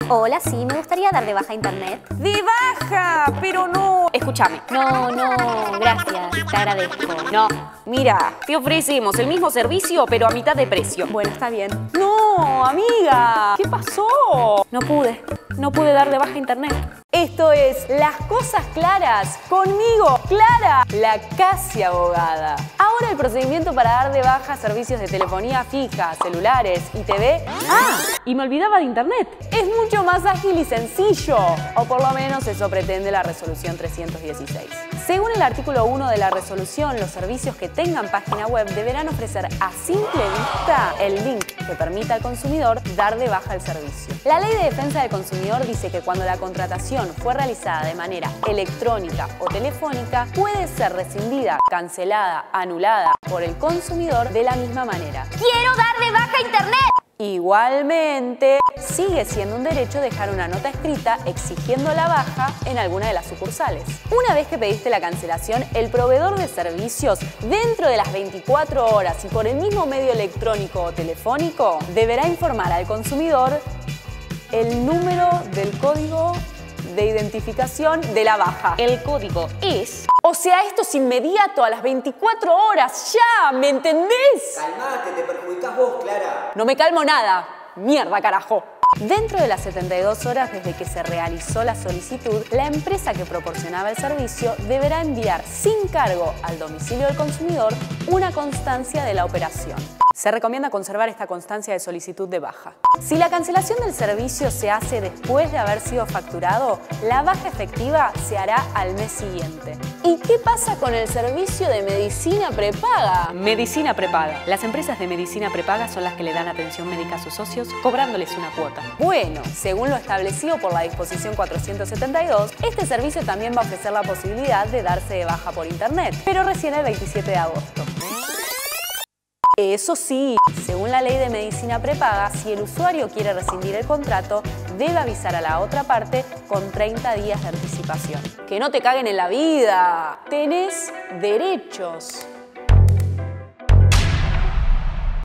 Hola, sí, me gustaría dar de baja internet. ¡De baja! Pero no. Escúchame. No, gracias, te agradezco. No, mira, te ofrecemos el mismo servicio, pero a mitad de precio. Bueno, está bien. No, amiga, ¿qué pasó? No pude dar de baja internet. Esto es Las Cosas Claras, conmigo, Clara, la casi abogada. Ahora el procedimiento para dar de baja servicios de telefonía fija, celulares y TV. ¡Ah! Y me olvidaba de internet. Es mucho más ágil y sencillo, o por lo menos eso pretende la resolución 316. Según el artículo 1 de la resolución, los servicios que tengan página web deberán ofrecer a simple vista el link que permita al consumidor dar de baja el servicio. La Ley de Defensa del Consumidor dice que cuando la contratación fue realizada de manera electrónica o telefónica, puede ser rescindida, cancelada, anulada por el consumidor de la misma manera. ¡Quiero dar de baja internet! Igualmente, sigue siendo un derecho dejar una nota escrita exigiendo la baja en alguna de las sucursales. Una vez que pediste la cancelación, el proveedor de servicios, dentro de las 24 horas y por el mismo medio electrónico o telefónico, deberá informar al consumidor el número del código de identificación de la baja. El código es... O sea, esto es inmediato, a las 24 horas, ya, ¿me entendés? Calmate, te perjudicás vos, Clara. No me calmo nada. Mierda, carajo. Dentro de las 72 horas desde que se realizó la solicitud, la empresa que proporcionaba el servicio deberá enviar sin cargo al domicilio del consumidor una constancia de la operación. Se recomienda conservar esta constancia de solicitud de baja. Si la cancelación del servicio se hace después de haber sido facturado, la baja efectiva se hará al mes siguiente. ¿Y qué pasa con el servicio de medicina prepaga? Medicina prepaga. Las empresas de medicina prepaga son las que le dan atención médica a sus socios, cobrándoles una cuota. Bueno, según lo establecido por la disposición 472, este servicio también va a ofrecer la posibilidad de darse de baja por internet, pero recién el 27 de agosto. Eso sí, según la Ley de Medicina Prepaga, si el usuario quiere rescindir el contrato, debe avisar a la otra parte con 30 días de anticipación. ¡Que no te caguen en la vida! ¡Tenés derechos!